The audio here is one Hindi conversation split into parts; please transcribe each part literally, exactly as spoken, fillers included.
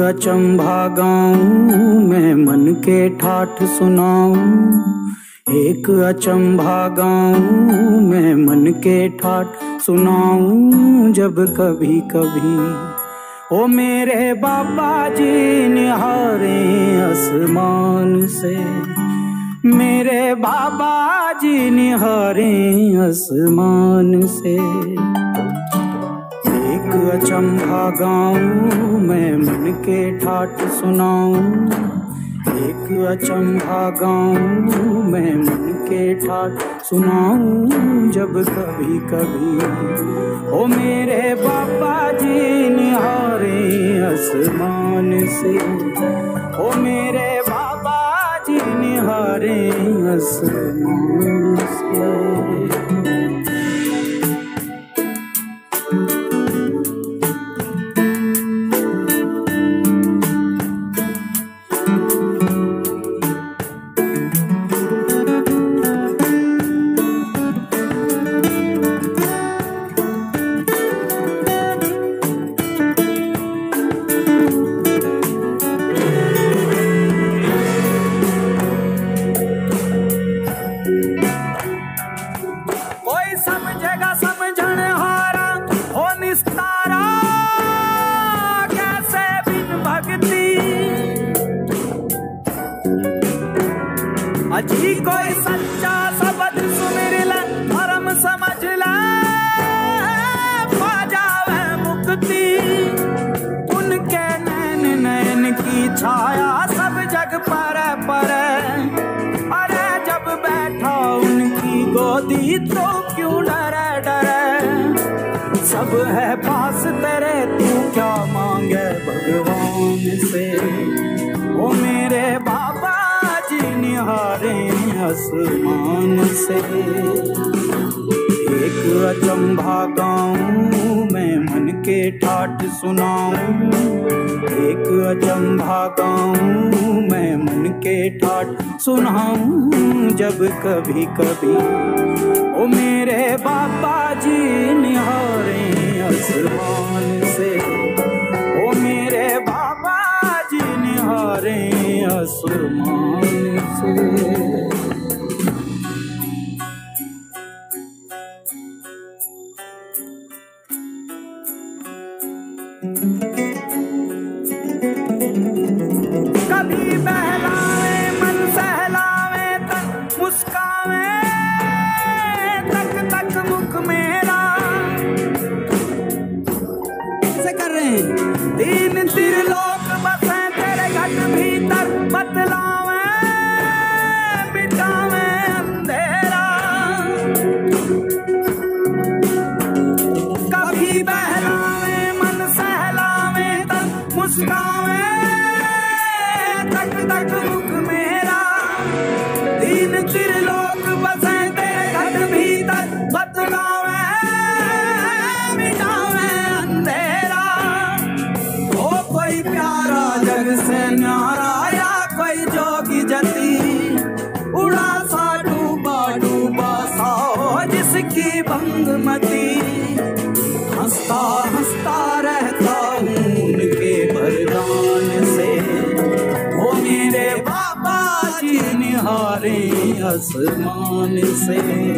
अचंभा गाऊं मैं मन के ठाठ सुनाऊं। एक अचंभा गाऊं मैं मन के ठाठ सुनाऊं। जब कभी कभी ओ मेरे बाबा जी निहारे आसमान से, मेरे बाबा जी निहारे आसमान से। एक अचंभा गाऊं मैं मन के ठाठ सुनाऊं। एक अचंभा गाऊं मैं मन के ठाठ सुनाऊं। जब कभी कभी ओ मेरे बाबा जी निहारे आसमान से, ओ मेरे बाबा जी निहारे आसमान से। समझेगा समझण हारा हो निस्तारा, कैसे बिन भक्ति अजी कोई सच्चा शब्द सुमिर ले धर्म समझ ले पा जावे मुक्ति। उनके नैन नैन की छाया सब जग पर पर, अरे जब बैठा उनकी गोदी तो क्यों डरे डरे। सब है पास तेरे तू क्या मांगे भगवान से। ओ मेरे बाबा जी निहारे आसमान से। एक अचंभा गाऊं मैं मन के ठाठ सुनाऊं। एक अचंभा गाऊं मैं मन के ठाठ सुनाऊं। जब कभी कभी ओ मेरे बाबा जी निहारे आसमान से, ओ मेरे बाबा जी निहारे आसमान से। कभी बहलावे मन सहलावे तक मुस्कावे तक तक मुख मेरा। ऐसे कर रहे हैं तीन त्रिलोक बसे तेरे घट भीतर बतलावे मिटावे अंधेरा। कभी बहलावे मन सहलावे तक मुस्कावे तक तक मुख मेरा। तीन त्रिलोक बसे तेरे घट भीतर बतलावे मिटावे अंधेरा। ओ कोई प्यारा जग से न्यारा या कोई जोगी जती, उड़ा सा डूबा डूबा सा हो जिसकी भंगमती। हंसता हंसता रहता हूँ उनके वरदान से। ओ मेरे बाबा जी निहारे आसमान से।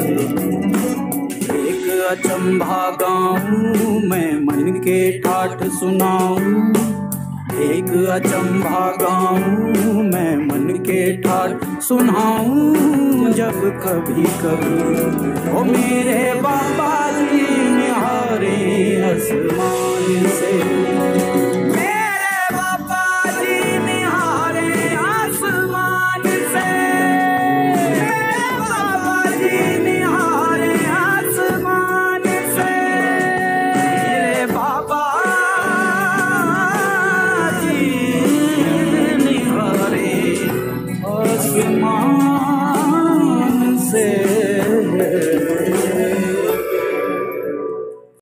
एक अचंभा गाऊं मैं मन के ठाठ सुनाऊं। एक अचंभा गाऊं मैं मन के ठाठ सुनाऊं। जब कभी कभी ओ मेरे बाबा जी निहारे आसमान से।